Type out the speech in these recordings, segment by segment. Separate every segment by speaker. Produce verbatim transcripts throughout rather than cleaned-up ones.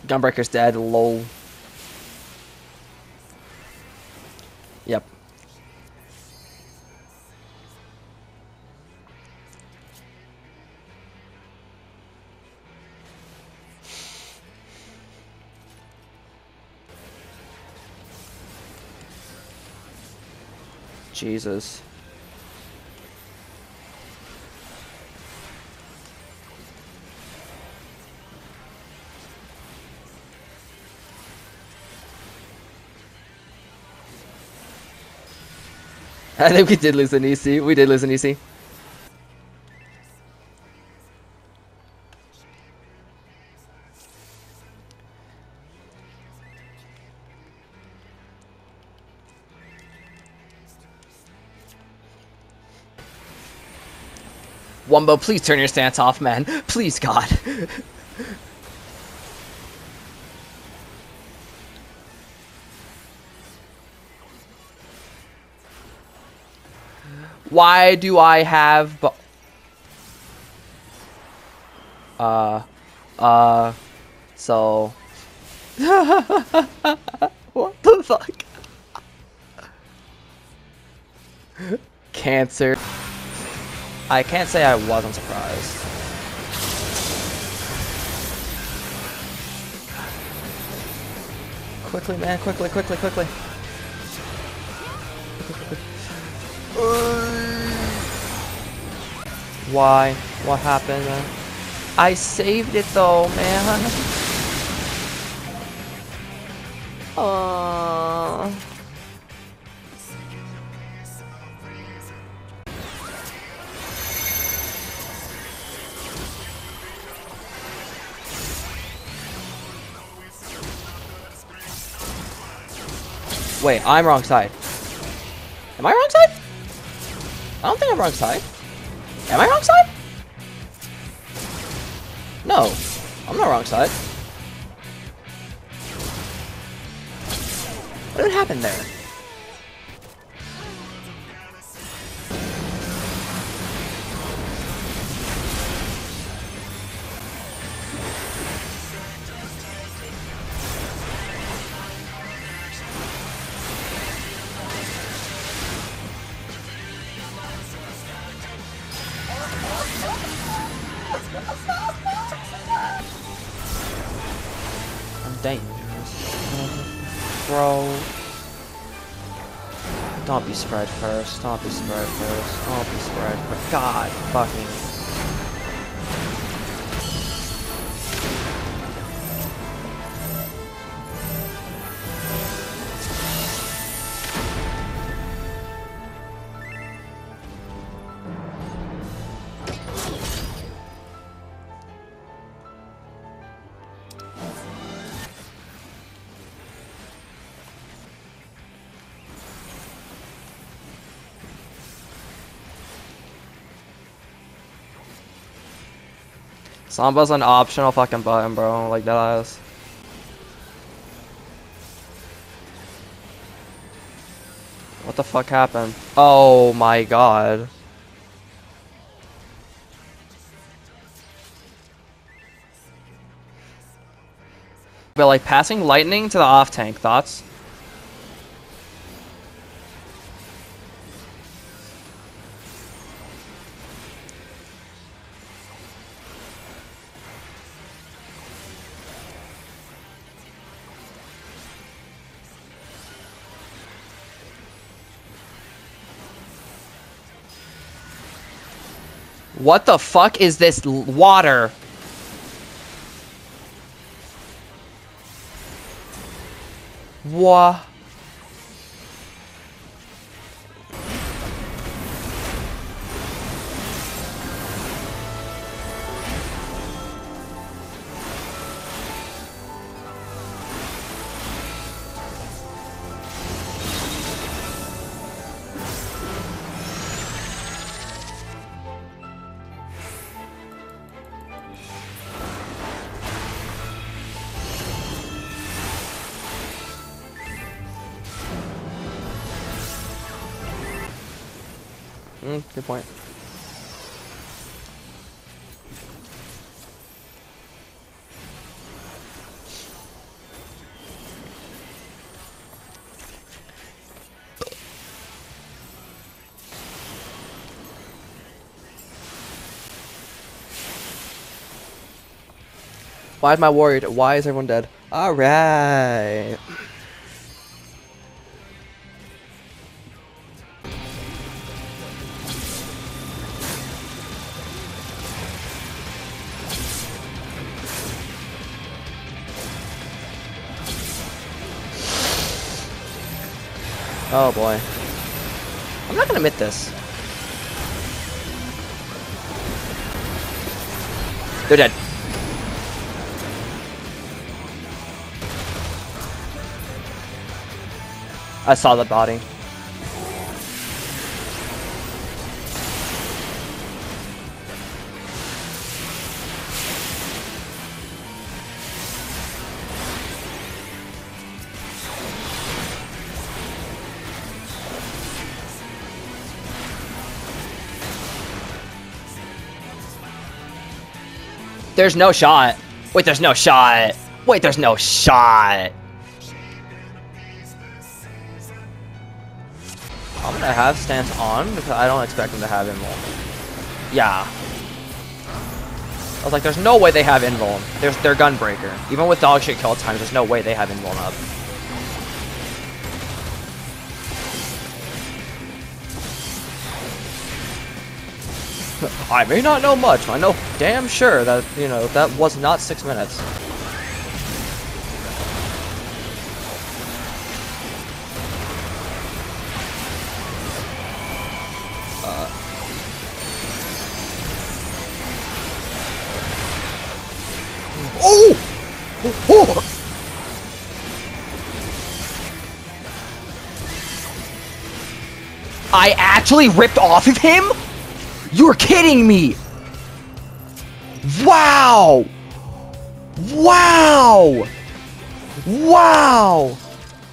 Speaker 1: Gunbreaker's dead. Lol. Yep. Jesus. I think we did lose an E C. We did lose an E C. Wumbo, please turn your stance off, man. Please, God. Why do I have... Bo uh... Uh... So... What the fuck? Cancer. I can't say I wasn't surprised. Quickly, man, quickly, quickly, quickly. Why? What happened, man? I saved it though, man. Uh... Wait, I'm wrong side. Am I wrong side? I don't think I'm wrong side. Am I wrong side? No, I'm not wrong side. What happened there? I'm dangerous. Bro. Don't be spread first. Don't be spread first. Don't be spread first. God fucking. Samba's an optional fucking button, bro. Like that ass. What the fuck happened? Oh my god. But like passing lightning to the off tank, thoughts? What the fuck is this l water? What? Mm, good point. Why am I worried? Why is everyone dead? Alright. Oh boy. I'm not gonna admit this. They're dead. I saw the body. There's no shot. Wait, there's no shot. Wait, there's no shot. I'm gonna have stance on because I don't expect them to have invuln. Yeah. I was like, there's no way they have invuln. There's their gunbreaker. Even with dog shit kill times, there's no way they have invuln up. I may not know much. I know damn sure that, you know, that was not six minutes. Uh. Oh! Oh! I actually ripped off of him? You're kidding me! Wow! Wow! Wow!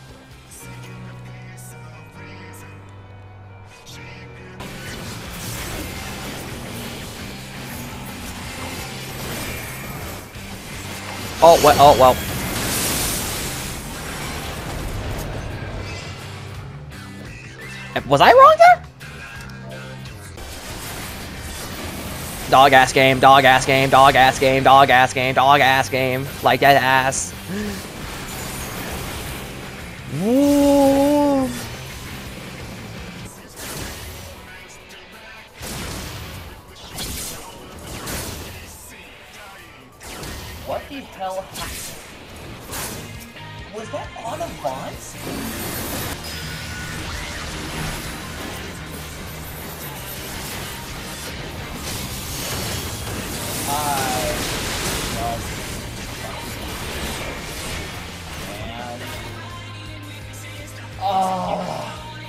Speaker 1: Oh, well, oh, well. Was I wrong there? Dog ass game, dog ass game, dog ass game, dog ass game, dog ass game. Like that ass. Woo. What the hell happened? Was that on a Vaunt? I love man. Oh.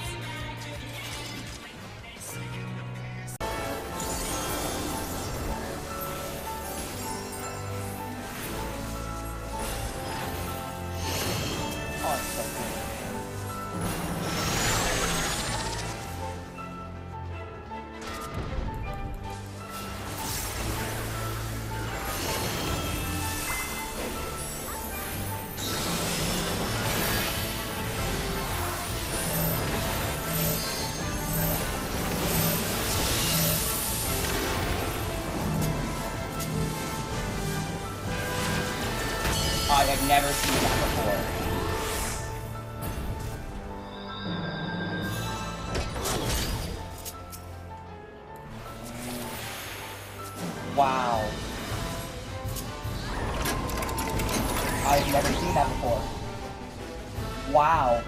Speaker 1: I have never seen that before. Wow. I've never seen that before. Wow.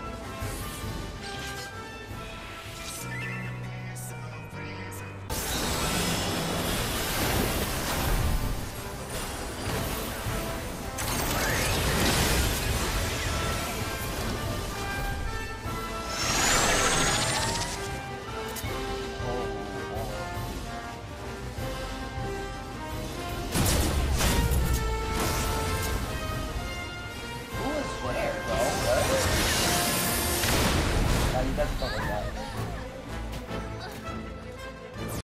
Speaker 1: Who is Flair, bro? What? No, he doesn't look like that.